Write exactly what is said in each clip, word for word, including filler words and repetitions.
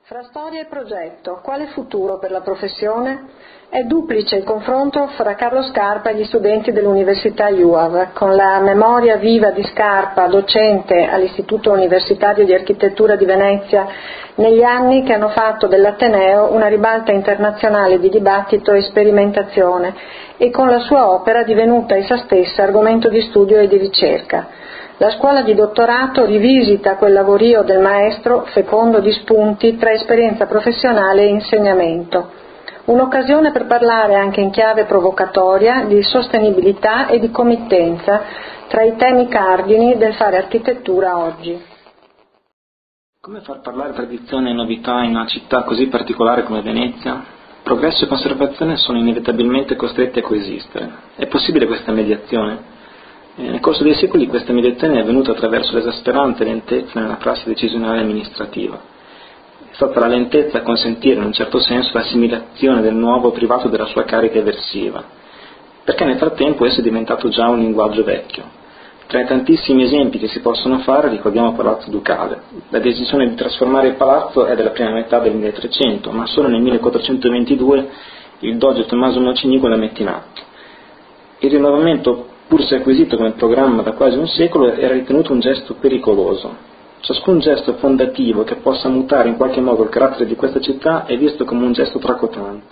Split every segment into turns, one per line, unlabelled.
Fra storia e progetto, quale futuro per la professione? È duplice il confronto fra Carlo Scarpa e gli studenti dell'Università U A V, con la memoria viva di Scarpa, docente all'Istituto Universitario di Architettura di Venezia, negli anni che hanno fatto dell'Ateneo una ribalta internazionale di dibattito e sperimentazione, e con la sua opera divenuta essa stessa argomento di studio e di ricerca. La scuola di dottorato rivisita quel lavorio del maestro fecondo di spunti tra esperienza professionale e insegnamento. Un'occasione per parlare anche in chiave provocatoria di sostenibilità e di committenza tra i temi cardini del fare architettura oggi.
Come far parlare tradizione e novità in una città così particolare come Venezia? Progresso e conservazione sono inevitabilmente costretti a coesistere. È possibile questa mediazione? Nel corso dei secoli questa mediazione è avvenuta attraverso l'esasperante lentezza nella prassi decisionale amministrativa. È stata la lentezza a consentire in un certo senso l'assimilazione del nuovo privato della sua carica eversiva, perché nel frattempo esso è diventato già un linguaggio vecchio. Tra i tantissimi esempi che si possono fare ricordiamo Palazzo Ducale. La decisione di trasformare il palazzo è della prima metà del milletrecento, ma solo nel millequattrocentoventidue il doge Tommaso Mocenigo la mette in atto. Il rinnovamento, pur se acquisito come programma da quasi un secolo, era ritenuto un gesto pericoloso. Ciascun gesto fondativo che possa mutare in qualche modo il carattere di questa città è visto come un gesto tracotante.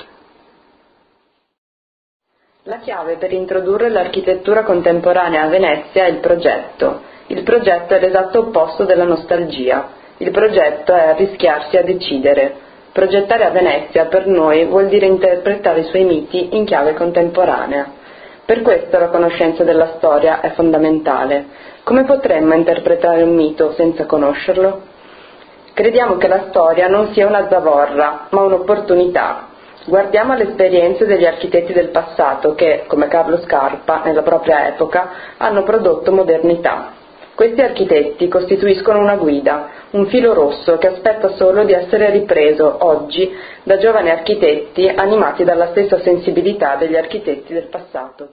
La chiave per introdurre l'architettura contemporanea a Venezia è il progetto. Il progetto è l'esatto opposto della nostalgia. Il progetto è arrischiarsi a decidere. Progettare a Venezia per noi vuol dire interpretare i suoi miti in chiave contemporanea. Per questo la conoscenza della storia è fondamentale. Come potremmo interpretare un mito senza conoscerlo? Crediamo che la storia non sia una zavorra, ma un'opportunità. Guardiamo alle esperienze degli architetti del passato che, come Carlo Scarpa, nella propria epoca, hanno prodotto modernità. Questi architetti costituiscono una guida, un filo rosso che aspetta solo di essere ripreso oggi da giovani architetti animati dalla stessa sensibilità degli architetti del passato.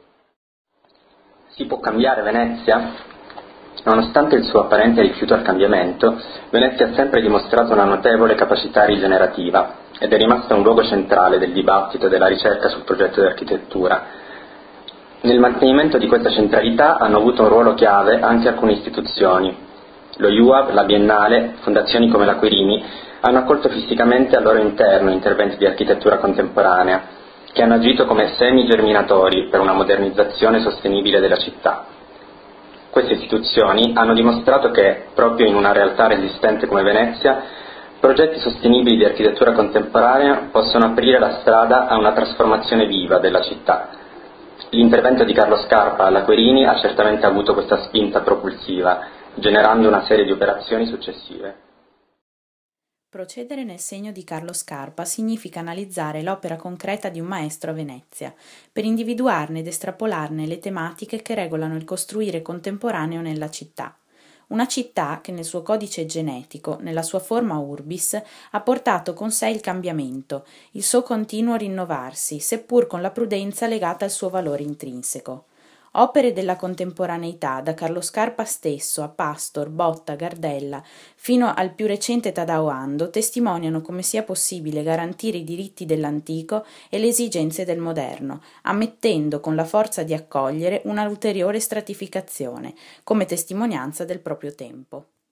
Si può cambiare Venezia? Nonostante il suo apparente rifiuto al cambiamento, Venezia ha sempre dimostrato una notevole capacità rigenerativa ed è rimasta un luogo centrale del dibattito e della ricerca sul progetto di architettura. Nel mantenimento di questa centralità hanno avuto un ruolo chiave anche alcune istituzioni. Lo U A V, la Biennale, fondazioni come la Querini hanno accolto fisicamente al loro interno interventi di architettura contemporanea, che hanno agito come semi germinatori per una modernizzazione sostenibile della città. Queste istituzioni hanno dimostrato che, proprio in una realtà resistente come Venezia, progetti sostenibili di architettura contemporanea possono aprire la strada a una trasformazione viva della città. L'intervento di Carlo Scarpa alla Querini ha certamente avuto questa spinta propulsiva, generando una serie di operazioni successive.
Procedere nel segno di Carlo Scarpa significa analizzare l'opera concreta di un maestro a Venezia, per individuarne ed estrapolarne le tematiche che regolano il costruire contemporaneo nella città. Una città che nel suo codice genetico, nella sua forma urbis, ha portato con sé il cambiamento, il suo continuo rinnovarsi, seppur con la prudenza legata al suo valore intrinseco. Opere della contemporaneità, da Carlo Scarpa stesso a Pastor, Botta, Gardella, fino al più recente Tadao Ando, testimoniano come sia possibile garantire i diritti dell'antico e le esigenze del moderno, ammettendo con la forza di accogliere una ulteriore stratificazione, come testimonianza del proprio tempo.